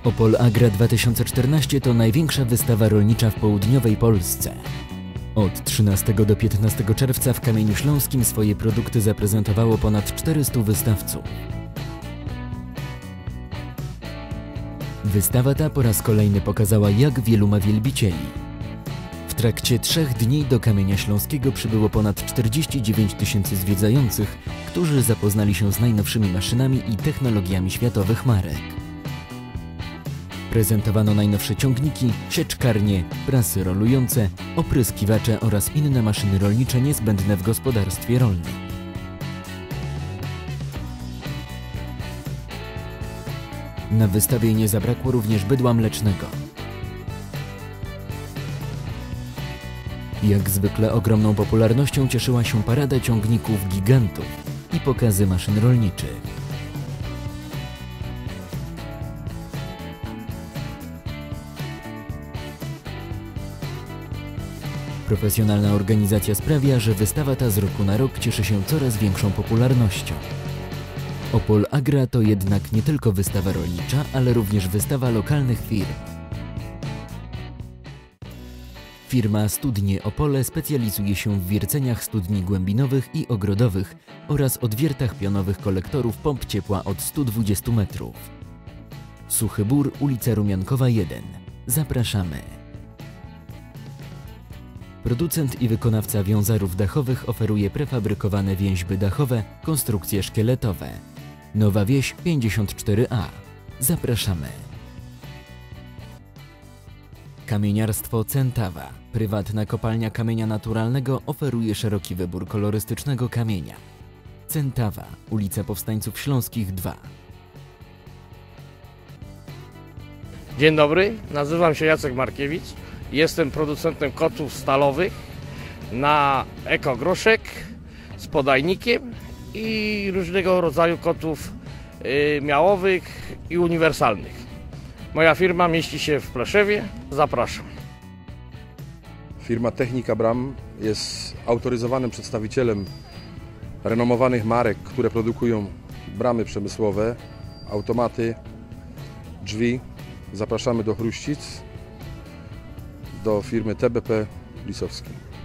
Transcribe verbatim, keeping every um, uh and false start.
Opol Agra dwa tysiące czternaście to największa wystawa rolnicza w południowej Polsce. Od trzynastego do piętnastego czerwca w Kamieniu Śląskim swoje produkty zaprezentowało ponad czterystu wystawców. Wystawa ta po raz kolejny pokazała, jak wielu ma wielbicieli. W trakcie trzech dni do Kamienia Śląskiego przybyło ponad czterdzieści dziewięć tysięcy zwiedzających, którzy zapoznali się z najnowszymi maszynami i technologiami światowych marek. Prezentowano najnowsze ciągniki, sieczkarnie, prasy rolujące, opryskiwacze oraz inne maszyny rolnicze niezbędne w gospodarstwie rolnym. Na wystawie nie zabrakło również bydła mlecznego. Jak zwykle ogromną popularnością cieszyła się parada ciągników gigantów i pokazy maszyn rolniczych. Profesjonalna organizacja sprawia, że wystawa ta z roku na rok cieszy się coraz większą popularnością. Opol Agra to jednak nie tylko wystawa rolnicza, ale również wystawa lokalnych firm. Firma Studnie Opole specjalizuje się w wierceniach studni głębinowych i ogrodowych oraz odwiertach pionowych kolektorów pomp ciepła od stu dwudziestu metrów. Suchy Bór, ulica Rumiankowa jeden. Zapraszamy! Producent i wykonawca wiązarów dachowych oferuje prefabrykowane więźby dachowe, konstrukcje szkieletowe. Nowa Wieś pięćdziesiąt cztery A. Zapraszamy! Kamieniarstwo Centawa. Prywatna kopalnia kamienia naturalnego oferuje szeroki wybór kolorystycznego kamienia. Centawa, ulica Powstańców Śląskich dwa. Dzień dobry, nazywam się Jacek Markiewicz. Jestem producentem kotłów stalowych na ekogroszek z podajnikiem i różnego rodzaju kotłów y, miałowych i uniwersalnych. Moja firma mieści się w Pleszewie. Zapraszam. Firma Technika Bram jest autoryzowanym przedstawicielem renomowanych marek, które produkują bramy przemysłowe, automaty, drzwi. Zapraszamy do Chruścic, do firmy T B P Lisowski.